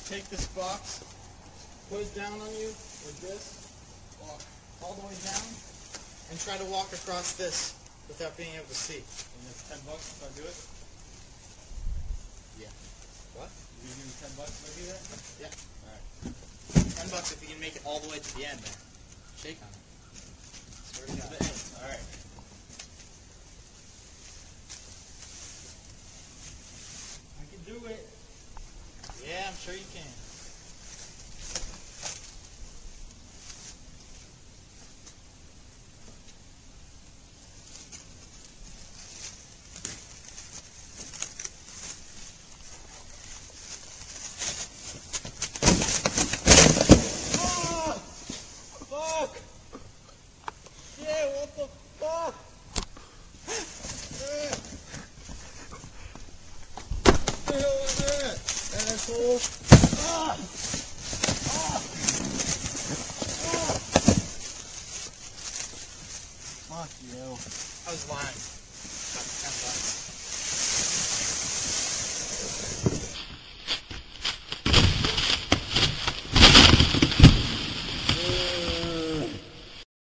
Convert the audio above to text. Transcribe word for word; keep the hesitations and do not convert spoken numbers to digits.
take this box, put it down on you like this, walk all the way down, and try to walk across this without being able to see. And that's ten bucks if I do it? Yeah. What? You give me ten bucks if I do that? Yeah. Alright. Ten bucks if you can make it all the way to the end there. Shake on it. Swear to God. To the end. Alright. I can do it. Yeah, I'm sure you can. Fuck! Yeah, what the fuck? Yeah. What the hell was that? Asshole. Ah! Ah! Ah! Fuck you. I was lying.